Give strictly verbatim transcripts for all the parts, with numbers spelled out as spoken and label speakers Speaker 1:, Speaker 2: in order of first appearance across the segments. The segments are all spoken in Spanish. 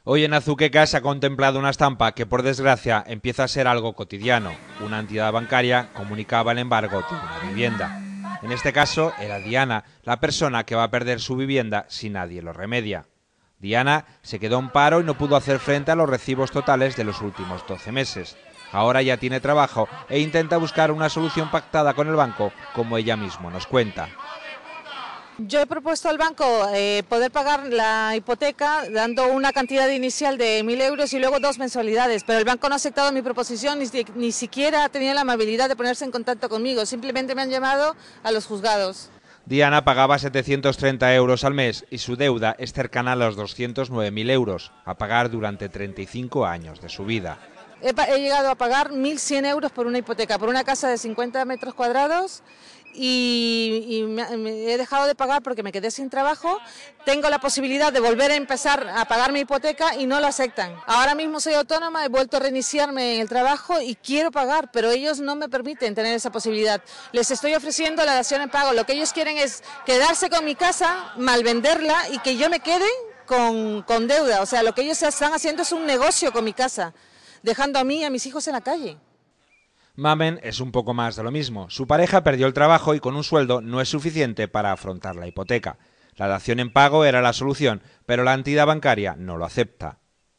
Speaker 1: Hoy en Azuqueca se ha contemplado una estampa que, por desgracia, empieza a ser algo cotidiano. Una entidad bancaria comunicaba el embargo de una vivienda. En este caso era Diana, la persona que va a perder su vivienda si nadie lo remedia. Diana se quedó en paro y no pudo hacer frente a los recibos totales de los últimos doce meses. Ahora ya tiene trabajo e intenta buscar una solución pactada con el banco, como ella misma nos cuenta.
Speaker 2: Yo he propuesto al banco eh, poder pagar la hipoteca dando una cantidad inicial de mil euros y luego dos mensualidades, pero el banco no ha aceptado mi proposición, ni, ni siquiera ha tenido la amabilidad de ponerse en contacto conmigo, simplemente me han llamado a los juzgados.
Speaker 1: Diana pagaba setecientos treinta euros al mes y su deuda es cercana a los doscientos nueve mil euros, a pagar durante treinta y cinco años de su vida.
Speaker 2: He, he llegado a pagar mil cien euros por una hipoteca, por una casa de cincuenta metros cuadrados. Y, y me, me he dejado de pagar porque me quedé sin trabajo. Tengo la posibilidad de volver a empezar a pagar mi hipoteca y no lo aceptan. Ahora mismo soy autónoma, he vuelto a reiniciarme en el trabajo y quiero pagar, pero ellos no me permiten tener esa posibilidad. Les estoy ofreciendo la dación en pago. Lo que ellos quieren es quedarse con mi casa, malvenderla y que yo me quede con, con deuda. O sea, lo que ellos están haciendo es un negocio con mi casa, dejando a mí y a mis hijos en la calle.
Speaker 1: Mamen es un poco más de lo mismo. Su pareja perdió el trabajo y con un sueldo no es suficiente para afrontar la hipoteca. La dación en pago era la solución, pero la entidad bancaria no lo acepta.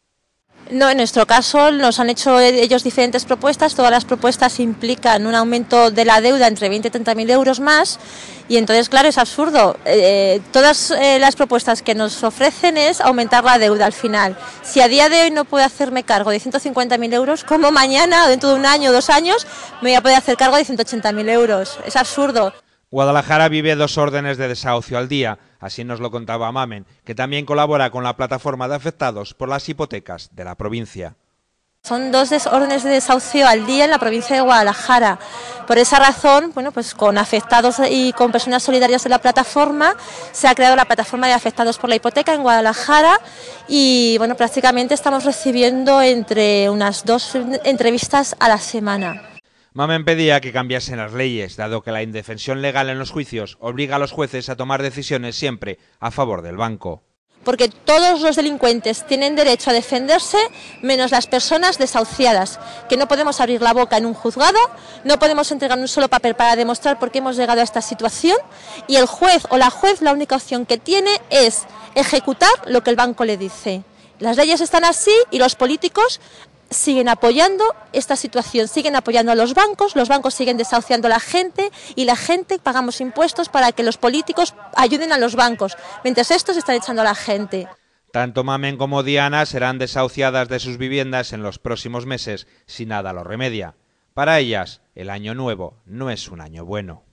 Speaker 3: No, en nuestro caso nos han hecho ellos diferentes propuestas, todas las propuestas implican un aumento de la deuda entre veinte y treinta mil euros más y entonces claro es absurdo, eh, todas eh, las propuestas que nos ofrecen es aumentar la deuda al final. Si a día de hoy no puedo hacerme cargo de ciento cincuenta mil euros, ¿cómo mañana o dentro de un año o dos años me voy a poder hacer cargo de ciento ochenta mil euros? Es absurdo.
Speaker 1: Guadalajara vive dos órdenes de desahucio al día, así nos lo contaba Mamen, que también colabora con la plataforma de afectados por las hipotecas de la provincia.
Speaker 3: Son dos órdenes de desahucio al día en la provincia de Guadalajara. Por esa razón, bueno, pues con afectados y con personas solidarias de la plataforma, se ha creado la plataforma de afectados por la hipoteca en Guadalajara y bueno, prácticamente estamos recibiendo entre unas dos entrevistas a la semana.
Speaker 1: Mamen pedía que cambiasen las leyes, dado que la indefensión legal en los juicios obliga a los jueces a tomar decisiones siempre a favor del banco.
Speaker 3: Porque todos los delincuentes tienen derecho a defenderse, menos las personas desahuciadas, que no podemos abrir la boca en un juzgado, no podemos entregar un solo papel para demostrar por qué hemos llegado a esta situación, y el juez o la juez la única opción que tiene es ejecutar lo que el banco le dice. Las leyes están así y los políticos siguen apoyando esta situación, siguen apoyando a los bancos, los bancos siguen desahuciando a la gente y la gente pagamos impuestos para que los políticos ayuden a los bancos, mientras estos están echando a la gente.
Speaker 1: Tanto Mamen como Diana serán desahuciadas de sus viviendas en los próximos meses si nada lo remedia. Para ellas, el año nuevo no es un año bueno.